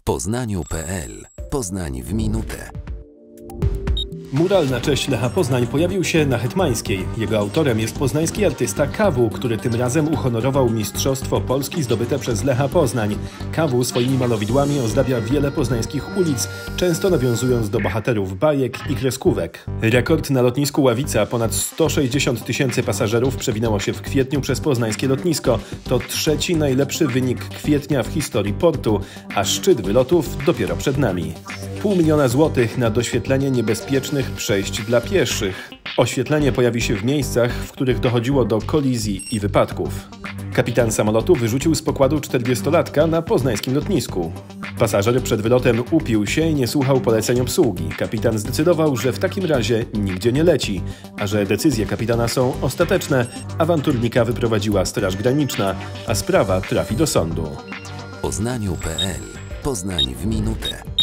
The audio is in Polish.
Poznaniu.pl. Poznań w minutę. Mural na cześć Lecha Poznań pojawił się na Hetmańskiej. Jego autorem jest poznański artysta Kawu, który tym razem uhonorował Mistrzostwo Polski zdobyte przez Lecha Poznań. Kawu swoimi malowidłami ozdabia wiele poznańskich ulic, często nawiązując do bohaterów bajek i kreskówek. Rekord na lotnisku Ławica, ponad 160 000 pasażerów przewinęło się w kwietniu przez poznańskie lotnisko. To trzeci najlepszy wynik kwietnia w historii portu, a szczyt wylotów dopiero przed nami. 500 000 złotych na doświetlenie niebezpiecznych przejść dla pieszych. Oświetlenie pojawi się w miejscach, w których dochodziło do kolizji i wypadków. Kapitan samolotu wyrzucił z pokładu 40-latka na poznańskim lotnisku. Pasażer przed wylotem upił się i nie słuchał poleceń obsługi. Kapitan zdecydował, że w takim razie nigdzie nie leci, a że decyzje kapitana są ostateczne, awanturnika wyprowadziła Straż Graniczna, a sprawa trafi do sądu. Poznaniu.pl. Poznań w minutę.